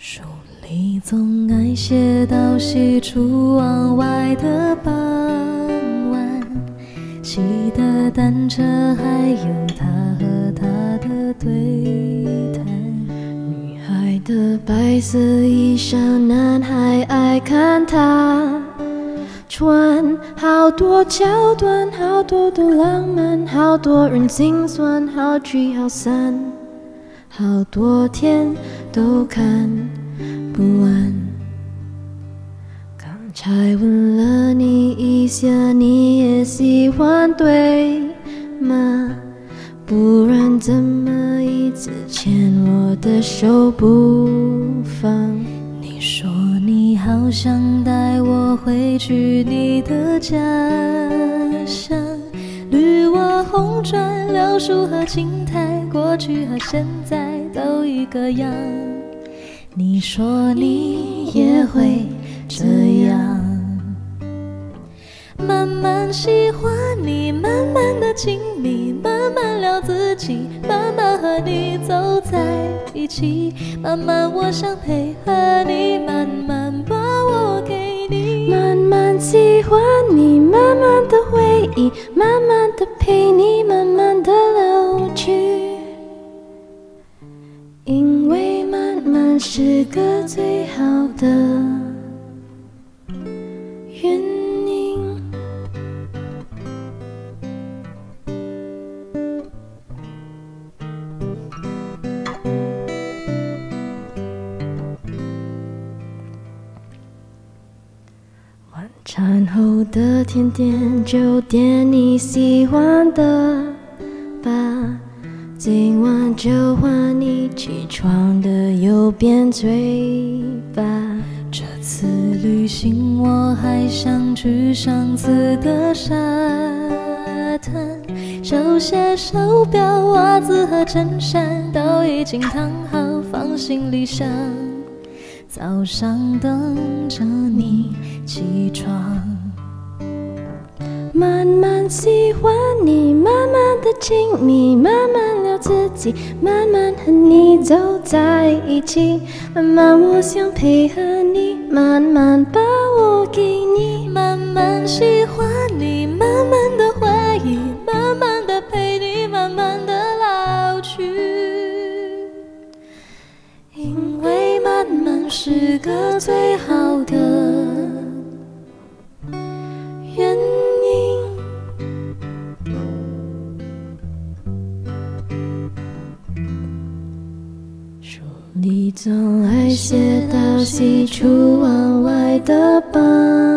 书里总爱写到西出望外的傍晚，骑的单车还有他和他的对谈。女孩的白色衣裳，男孩爱看她穿，好多桥段，好多的浪漫，好多人心酸，好聚好散，好多天都看不完。刚才问了你一下，你也喜欢对吗？不然怎么一直牵我的手不放？你说你好想带我回去你的家乡，绿瓦红砖，柳树和青苔，过去和现在都一个样。你说你也会这样，慢慢喜欢你，慢慢的亲密，慢慢聊自己，慢慢和你走在一起，慢慢我想配合你，慢慢把我给你，慢慢喜欢你，慢慢的回忆，慢慢的陪你，慢慢的老去，因为慢慢是个最好的原因。晚餐后的甜点就点你喜欢的吧，今晚就换你起床的右边嘴巴。这次旅行我还想去上次的沙滩，球鞋、手表、袜子和衬衫都已经烫好放行李箱，早上等着你起床。慢慢喜欢你，慢慢的亲密，慢慢聊自己，慢慢和你走在一起，慢慢我想配合你，慢慢把我给你，慢慢喜欢你，慢慢的回忆，慢慢的陪你，慢慢的老去，因为慢慢是个最好的原因。书里总爱写到西出望外的傍